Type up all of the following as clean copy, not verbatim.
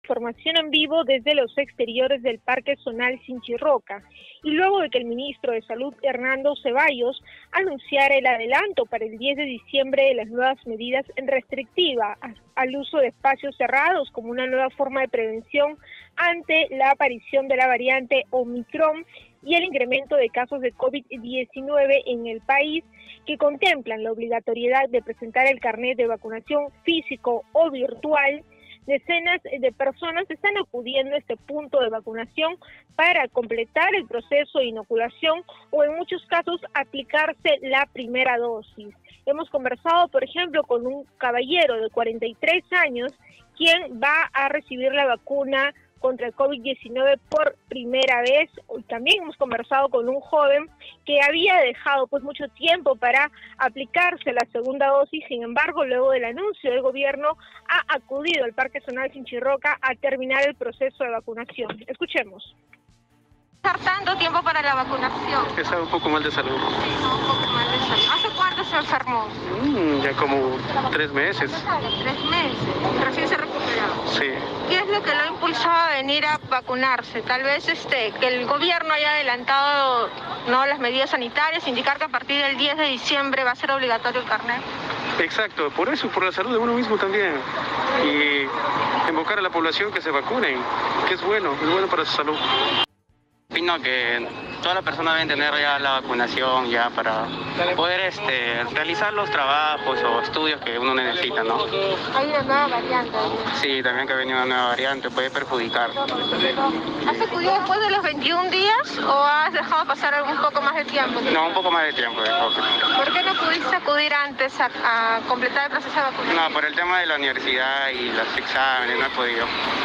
información en vivo desde los exteriores del Parque Zonal Sinchirroca, y luego de que el ministro de Salud, Hernando Ceballos, anunciara el adelanto para el 10 de diciembre de las nuevas medidas restrictivas al uso de espacios cerrados como una nueva forma de prevención ante la aparición de la variante Omicron y el incremento de casos de COVID-19 en el país, que contemplan la obligatoriedad de presentar el carnet de vacunación físico o virtual. Decenas de personas están acudiendo a este punto de vacunación para completar el proceso de inoculación o en muchos casos aplicarse la primera dosis. Hemos conversado, por ejemplo, con un caballero de 43 años quien va a recibir la vacuna contra el COVID-19 por primera vez. Hoy también hemos conversado con un joven que había dejado mucho tiempo para aplicarse la segunda dosis. Sin embargo, luego del anuncio del gobierno, ha acudido al Parque Zonal Sinchirroca a terminar el proceso de vacunación. Escuchemos. ¿Tanto tiempo para la vacunación? Estaba un poco mal de salud. Sí, un poco mal de salud. ¿Hace cuánto se enfermó? Ya como 3 meses. 3 meses. Recién se recuperó. Sí. ¿Qué es lo que lo ha impulsado a venir a vacunarse? Tal vez que el gobierno haya adelantado las medidas sanitarias, indicar que a partir del 10 de diciembre va a ser obligatorio el carnet. Exacto, por eso, por la salud de uno mismo también. Y invocar a la población que se vacunen, que es bueno para su salud. Opino que todas las personas deben tener ya la vacunación ya para poder realizar los trabajos o estudios que uno necesita, ¿no? Hay una nueva variante. Sí, también que ha venido una nueva variante, puede perjudicar. ¿Has acudido después de los 21 días o has dejado pasar un poco más de tiempo? No, un poco más de tiempo. ¿Por qué no pudiste acudir antes a completar el proceso de vacunación? No, por el tema de la universidad y los exámenes no he podido.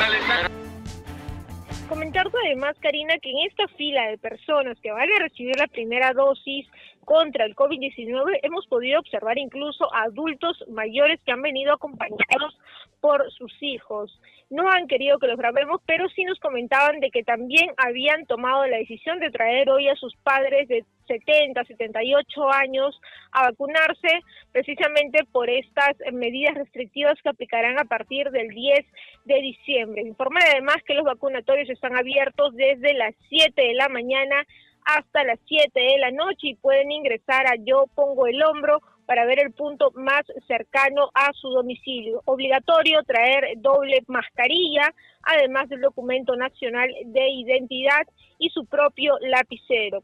Comentarte además, Karina, que en esta fila de personas que van a recibir la primera dosis contra el COVID-19 hemos podido observar incluso adultos mayores que han venido acompañados por sus hijos. No han querido que los grabemos, pero sí nos comentaban de que también habían tomado la decisión de traer hoy a sus padres de 70, 78 años a vacunarse precisamente por estas medidas restrictivas que aplicarán a partir del 10 de diciembre. Informar además que los vacunatorios están abiertos desde las 7 de la mañana hasta las 7 de la noche y pueden ingresar a Yo Pongo el Hombro para ver el punto más cercano a su domicilio. Obligatorio traer doble mascarilla, además del documento nacional de identidad y su propio lapicero.